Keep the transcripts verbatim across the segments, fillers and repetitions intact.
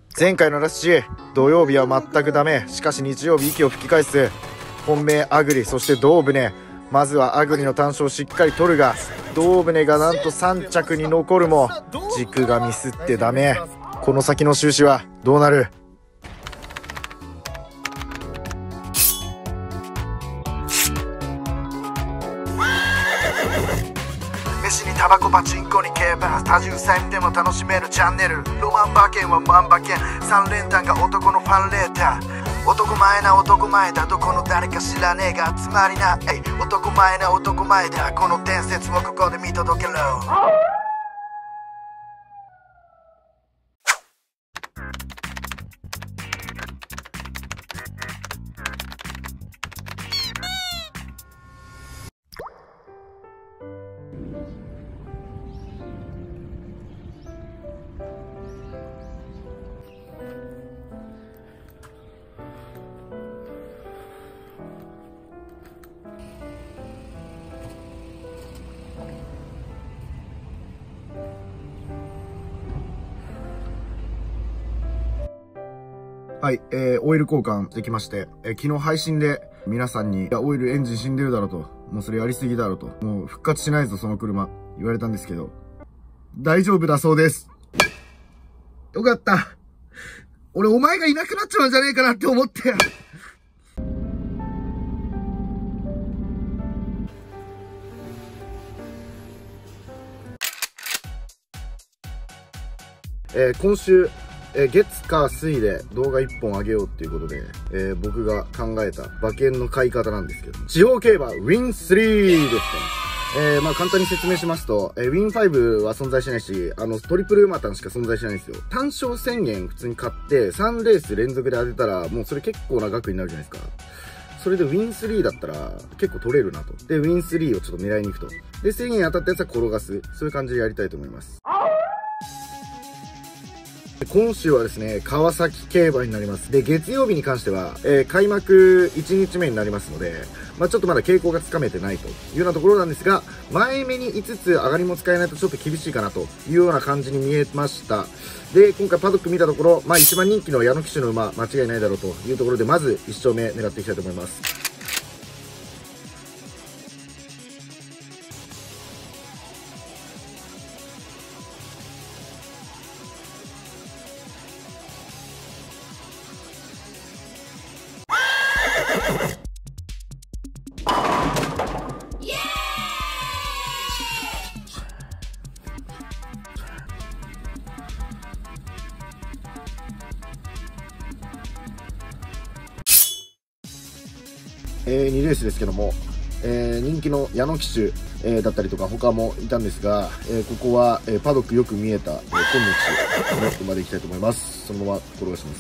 前回のラッシー、土曜日は全くダメ。しかし日曜日息を吹き返す。本命アグリ、そして胴船。まずはアグリの単勝をしっかり取るが、胴船がなんとさん着に残るも軸がミスってダメ。この先の収支はどうなる？飯にタバコパチンコに競馬、多重債でも楽しめるチャンネル。ロマン馬券は万馬券、三連単が男のファンレーター。男前な男前だ、どこの誰か知らねえが集まりな。えい、男前な男前だ、この伝説をここで見届けろ。はい、えー、オイル交換できまして、えー、昨日配信で皆さんに、いや、オイルエンジン死んでるだろうと、もうそれやりすぎだろうと、もう復活しないぞその車、言われたんですけど、大丈夫だそうです。よかった。俺お前がいなくなっちまうんじゃねえかなって思って。えー、今週、えー、月火水で動画いっぽんあげようっていうことで、えー、僕が考えた馬券の買い方なんですけど、地方競馬ウィンスリーですね。えー、まあ簡単に説明しますと、えー、ウィンファイブは存在しないし、あの、トリプル馬単しか存在しないんですよ。単勝宣言普通に買って、さんレース連続で当てたら、もうそれ結構な額になるじゃないですか。それでウィンスリーだったら結構取れるなと。で、ウィンスリーをちょっと狙いに行くと。で、せんえん当たったやつは転がす。そういう感じでやりたいと思います。今週はですね、川崎競馬になります。で、月曜日に関しては、えー、開幕いちにちめになりますので、まあちょっとまだ傾向がつかめてないというようなところなんですが、前目にいつつ上がりも使えないとちょっと厳しいかなというような感じに見えました。で、今回パドック見たところ、まあ一番人気の矢野騎手の馬、間違いないだろうというところで、まずいち勝目狙っていきたいと思います。えー、にレースですけども、えー、人気の矢野騎手、えー、だったりとか他もいたんですが、えー、ここは、えー、パドックよく見えた、えー、今野騎手の馬でいきたいと思います。そのまま転がします。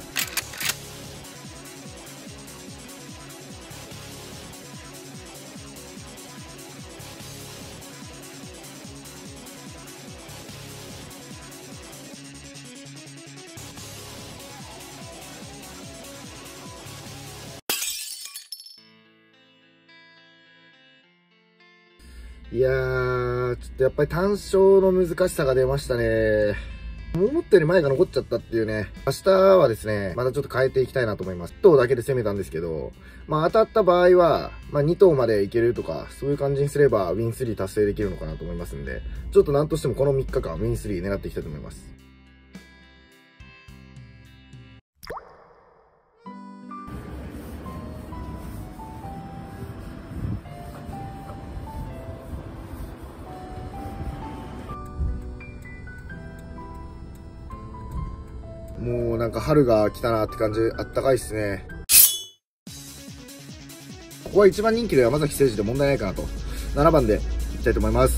いやー、ちょっとやっぱり単勝の難しさが出ましたね。思ったより前が残っちゃったっていうね。明日はですね、またちょっと変えていきたいなと思います。いっ頭だけで攻めたんですけど、まあ当たった場合は、まあに頭までいけるとか、そういう感じにすればウィンスリー達成できるのかなと思いますんで、ちょっとなんとしてもこのみっかかんウィンスリー狙っていきたいと思います。もうなんか春が来たなって感じ、あったかいっすね。ここは一番人気の山崎誠二で問題ないかなと。ななばんでいきたいと思います。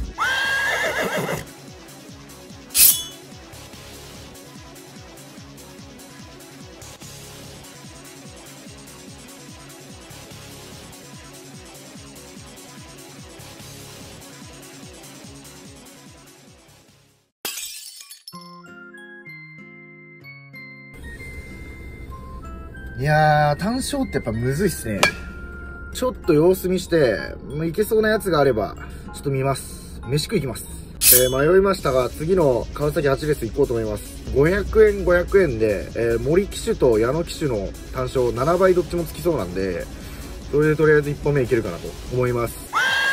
いやー、単勝ってやっぱむずいっすね。ちょっと様子見して、もういけそうなやつがあれば、ちょっと見ます。飯食い行きます。 えー、迷いましたが、次の川崎はちレース行こうと思います。ごひゃくえんごひゃくえんで、えー、森騎手と矢野騎手の単勝ななばいどっちもつきそうなんで、それでとりあえずいっぽんめいけるかなと思います。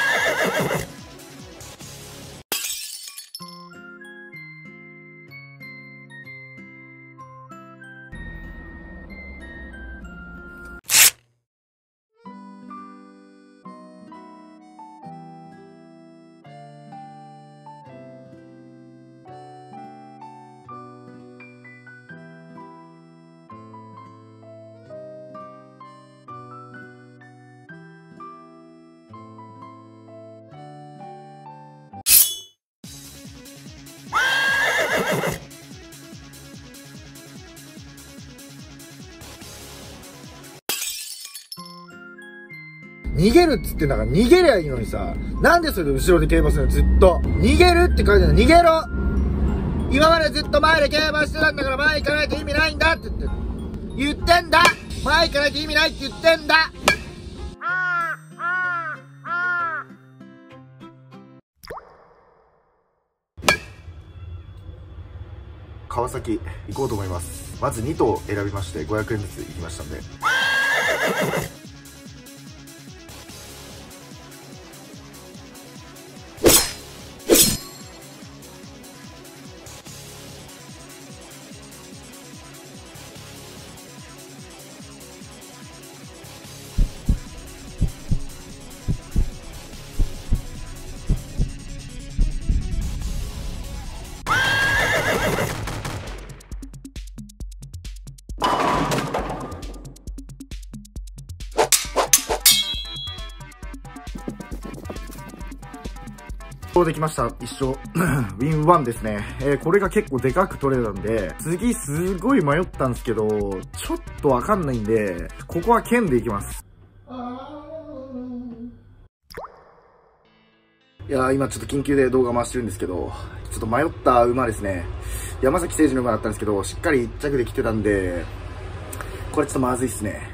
逃げるっつってんだから逃げりゃいいのにさ、なんでそれで後ろで競馬するのずっと。逃げるって書いてある。逃げろ。今までずっと前で競馬してたんだから前行かないと意味ないんだって言って言ってんだ。前行かないと意味ないって言ってんだ。川崎行こうと思います。まずに頭選びましてごひゃくえんずつ行きましたんで。できました。一勝。ウィンワンですね。えー、これが結構でかく取れたんで、次すごい迷ったんですけど、ちょっとわかんないんで、ここは剣でいきます。いやー、今ちょっと緊急で動画回してるんですけど、ちょっと迷った馬ですね。山崎誠二の馬だったんですけど、しっかり一着で来てたんで、これちょっとまずいっすね。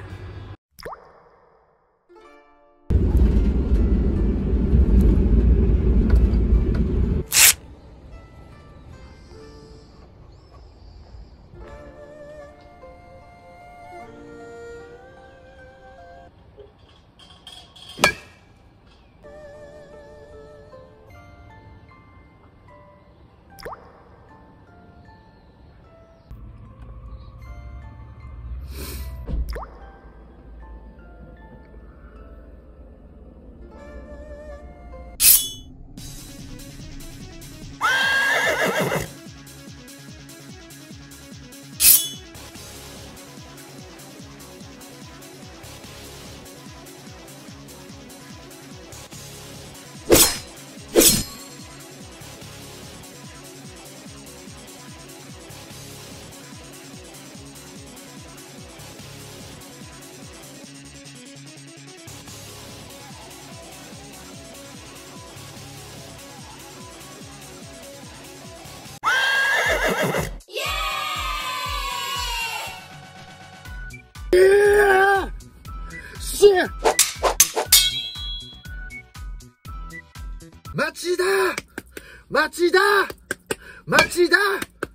えー、し町田町田町田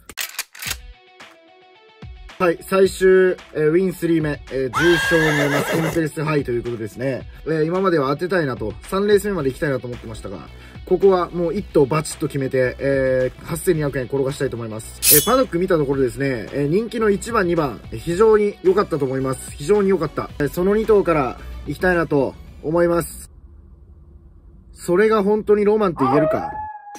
はい、最終、えー、ウィンスリーめ、えー、じゅう勝になります。エンプレスハイということですね。えー、今までは当てたいなと、さんレース目まで行きたいなと思ってましたが、ここはもういっ頭バチッと決めて、えー、はっせんにひゃくえん転がしたいと思います。えー、パドック見たところですね、えー、人気のいちばん、にばん、非常に良かったと思います。非常に良かった。えー、そのに頭から行きたいなと思います。それが本当にロマンって言えるか。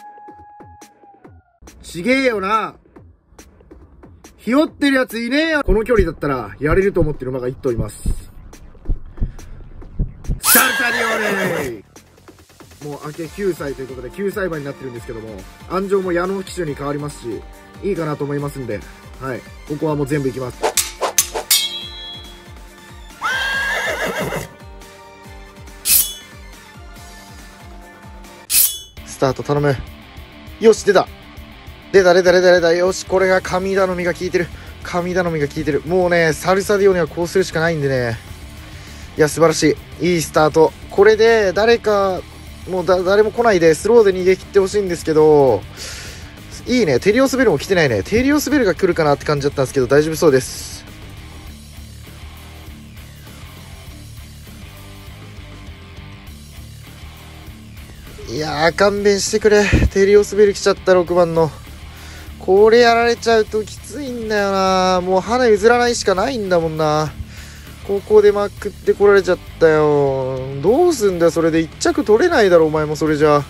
ちげえよな。ひよってるやついねえよ。この距離だったらやれると思ってる馬がいっ頭います。サルタディオレイ、もう明けきゅうさいということできゅうさい馬になってるんですけども、安城も矢野騎手に変わりますし、いいかなと思いますんで、はい、ここはもう全部いきます。スタート頼む。よし、出た出た出た出た出た。よし、これが神頼みが効いてる。神頼みが効いてる。もうね、サルサディオにはこうするしかないんでね。いや、素晴らしい。いいスタート。これで誰かもうだ誰も来ないでスローで逃げ切ってほしいんですけど、いいね。テリオスベルも来てないね。テリオスベルが来るかなって感じだったんですけど、大丈夫そうです。いやー、勘弁してくれ。テリオスベル来ちゃった。ろくばんのこれやられちゃうときついんだよな。もう花譲らないしかないんだもんな。ここでまくってこられちゃったよ。どうすんだよそれで。いっ着取れないだろお前もそれじゃ。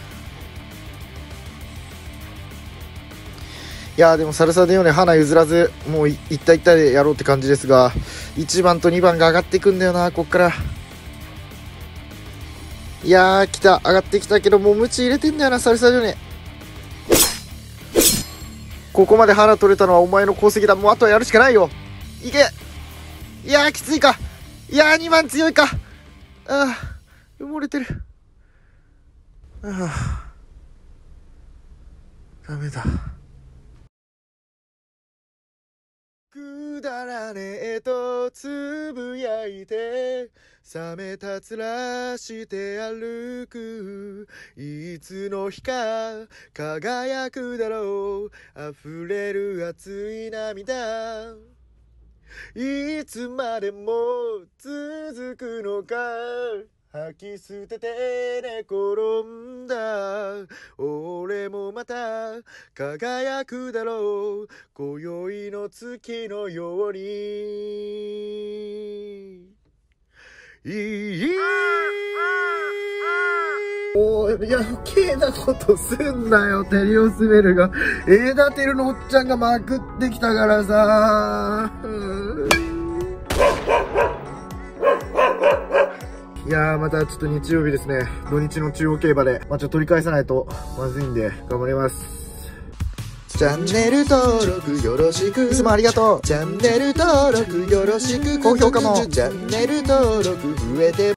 いやーでもサルサディオーネ花譲らず、もういったいったでやろうって感じですが、いちばんとにばんが上がっていくんだよな、こっから。いやー来た、上がってきたけど、もうムチ入れてんだよな、サルサディオーネ。ここまで花取れたのはお前の功績だ。もうあとはやるしかないよ。いけ。いやーきついか。いやーにばん強いか。ああ埋もれてる。ああダメだ。くだらねえとつぶやいて、冷めた面して歩く。いつの日か輝くだろう、溢れる熱い涙。いつまでも続くのか、吐き捨てて寝転んだ。俺もまた輝くだろう、今宵の月のように。いいおい、余計なことすんなよ、テリオスベルが。エーダテルのおっちゃんがまくってきたからさ。いやー、またちょっと日曜日ですね。土日の中央競馬で、まあ、ちょっと取り返さないとまずいんで、頑張ります。チャンネル登録よろしく。いつもありがとう。チャンネル登録よろしく。高評価も。チャンネル登録増えて